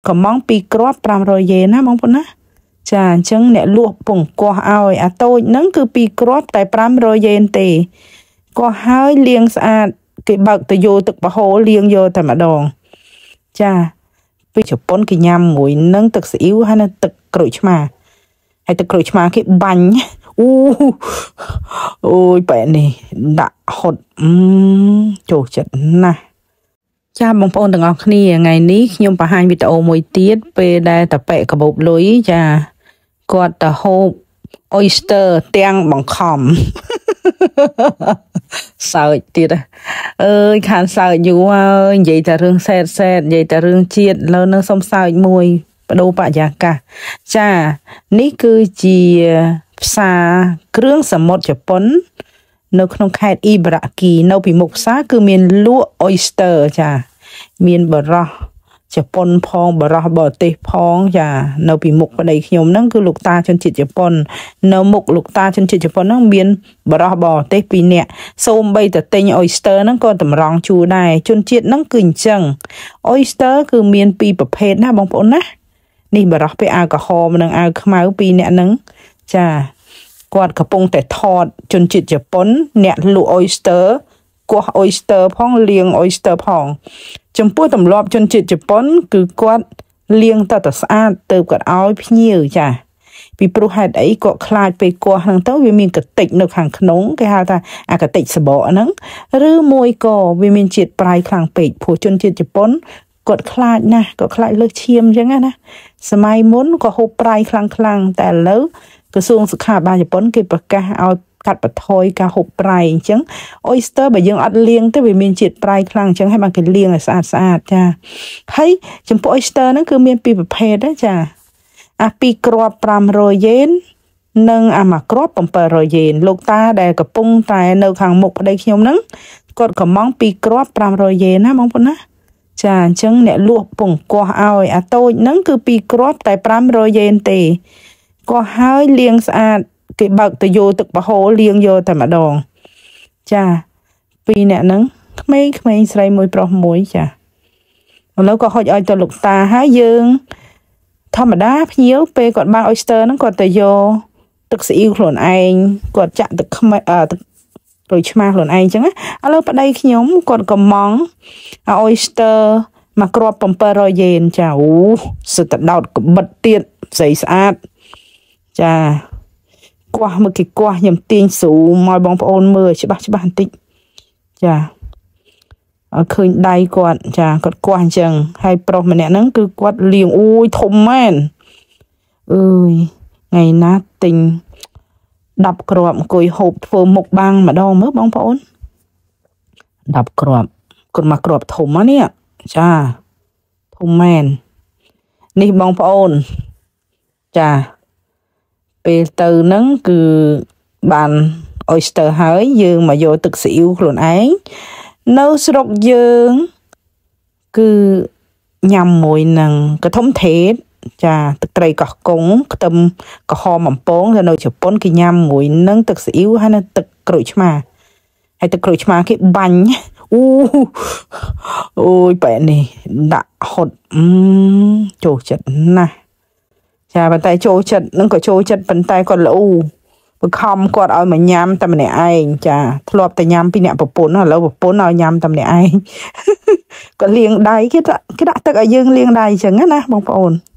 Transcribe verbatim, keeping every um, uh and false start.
កំងពីគ្រាប់five hundredយេនណាបងប្អូនណាចាអញ្ចឹងអ្នកលក់ពងកោះឲ្យអាតូចហ្នឹងគឺពីគ្រាប់តែfive hundredយេនទេកោះហើយលាងស្អាតគេបើកទៅយកទឹកប្រហូរលាងយកតែម្ដងចាពីជប៉ុនគេញ៉ាំមួយនឹងទឹកស៊ីអ៊ីវហើយនឹងទឹកក្រូចឆ្មាហើយទឹកក្រូចឆ្មាគេបាញ់អូអូយបែបនេះដាក់ហត់អឺចូលចិត្តណាស់ចាបងប្អូនទាំងអស់គ្នាថ្ងៃនេះខ្ញុំបង្ហាញវីដេអូមួយទៀតពេលដែលតាប៉ែកបោបលុយចាគាត់ទៅហូប oyster ទាំងបង្ខំសើចទៀតអើយខានសើចយូរហើយនិយាយតែរឿងសែតសែតនិយាយតែរឿងជាតិលើនឹងសុំសើចមួយបដូរបរិយាកាសចានេះគឺជាផ្សារគ្រឿងសមុទ្រជប៉ុននៅក្នុងខេត្តអ៊ីបារ៉ាគីនៅពីមុខផ្សារគឺមានលក់ oyster ចាមានបរោះជប៉ុនផងបរោះបរទេសផងចានៅពីមុខប្តីខ្ញុំហ្នឹងគឺលោកតាជនជាតិជប៉ុននៅមុខលោកតាជនជាតិជប៉ុនហ្នឹងមានបរោះបរទេសពីរនាក់សូម្បីតែទិញ oyster ហ្នឹងក៏តម្រង់ជួរដែរជនជាតិហ្នឹងគឺអញ្ចឹង oyster គឺមានពីរប្រភេទណាបងប្អូនណានេះបរោះពាក់អាវក្រហមនិងអាវខ្មៅពីរនាក់ហ្នឹងចាគាត់កំពុងតែថតជនជាតិជប៉ុនអ្នកលក់ oyster កោះ oyster ផងលាង oyster ផងចំពោះទម្លាប់ជនជាតិជប៉ុនគឺគាត់លាងតើតស្អាតទៅគាត់ឲ្យភ្ញៀវចាពីព្រោះហេតុអីគាត់ខ្លាចពេលកោះហ្នឹងទៅវាមានកតិចនៅខាងក្នុងគេហៅថាអាកតិចសបកហ្នឹងឬមួយក៏វាមានជាតិប្រៃខ្លាំងពេកព្រោះជនជាតិជប៉ុនគាត់ខ្លាចណាស់គាត់ខ្លាចលើសឈាមអញ្ចឹងណាសម័យមុនក៏ហូបប្រៃខ្លាំងខ្លាំងតែឥឡូវក្រសួងសុខាភិបាលជប៉ុនគេប្រកាសឲ្យកាត់បន្ថយការហូបប្រៃអញ្ចឹង oyster បើយើងអត់លាងទៅវាមានជាតិប្រៃខ្លាំងអញ្ចឹងហើយបានគេលាងឲ្យស្អាតស្អាតចាហើយចំពោះ oyster ហ្នឹងគឺមានពីរប្រភេទដែរចាអាពីរគ្រាប់five hundredយេននិងអាមួយគ្រាប់seven hundredយេនលោកតាដែលកំពុងតែនៅខាងមុខប្តីខ្ញុំហ្នឹងគាត់កំងពីរគ្រាប់five hundredយេនណាបងប្អូនណាចាអញ្ចឹងអ្នកលក់ពងកោះឲ្យអាតូចហ្នឹងគឺពីរគ្រាប់តែfive hundredយេនទេកោះហើយលាងស្អាតគេបើកទៅយកទឹកប្រហូរលាងយកតែម្ដងចាពីរអ្នកហ្នឹងក្មេងក្មេងស្រីមួយប្រុសមួយចាឥឡូវក៏ហុចឲ្យទៅលោកតាហើយយើងធម្មតាភ្ញៀវពេលគាត់បាន oyster ហ្នឹងគាត់ទៅយកទឹកស៊ីអ៊ីវខ្លួនឯងគាត់ចាក់ទឹកខ្មេះទឹកក្រូចឆ្មាខ្លួនឯងអញ្ចឹងឥឡូវប្តីខ្ញុំគាត់កំង oyster មួយគ្រាប់seven hundredយេនចាអូសិតតែដោតក្បិតទៀតស្អីស្អាតចាកោះមកគេកោះខ្ញុំទាញស្រូមកបងប្អូនមើលច្បាស់ច្បាស់បន្តិចចាអត់ឃើញដៃគាត់ចាគាត់កោះអញ្ចឹងហើយប្រុសម្នាក់ហ្នឹងគឺគាត់លាងអូយធំមែនអើយថ្ងៃណាទិញtenគ្រាប់អង្គុយហូបធ្វើមុខបាំងម្ដងមើលបងប្អូនtenគ្រាប់គាត់មកគ្រាប់ធំហ្នឹងនេះចាធំមែននេះបងប្អូនចាពេលទៅហ្នឹងគឺបាន oyster ហើយយើងមកយកទឹកស៊ីអ៊ីវខ្លួនឯងនៅស្រុកយើងគឺញ៉ាំមួយនឹងកធំថេតចាទឹកត្រីកោះកុងខ្ទឹមក្រហមបំពងទៅនៅជប៉ុនគេញ៉ាំមួយនឹងទឹកស៊ីអ៊ីវហើយនឹងទឹកក្រូចឆ្មាហើយទឹកក្រូចឆ្មាគេបាញ់អូអូយបែបនេះដាក់ហត់អឺចូលចិត្តណាស់ចាប៉ុន្តែចូលចិត្តនឹងក៏ចូលចិត្តប៉ុន្តែគាត់ល្អបង្ខំគាត់ឲ្យមកញ៉ាំតែម្នាក់ឯងចាធ្លាប់តែញ៉ាំពីអ្នកប្រពន្ធឥឡូវប្រពន្ធឲ្យញ៉ាំតែម្នាក់ឯងគាត់លាងដៃគេគេដាក់ទឹកឲ្យយើងលាងដៃអញ្ចឹងណាបងប្អូន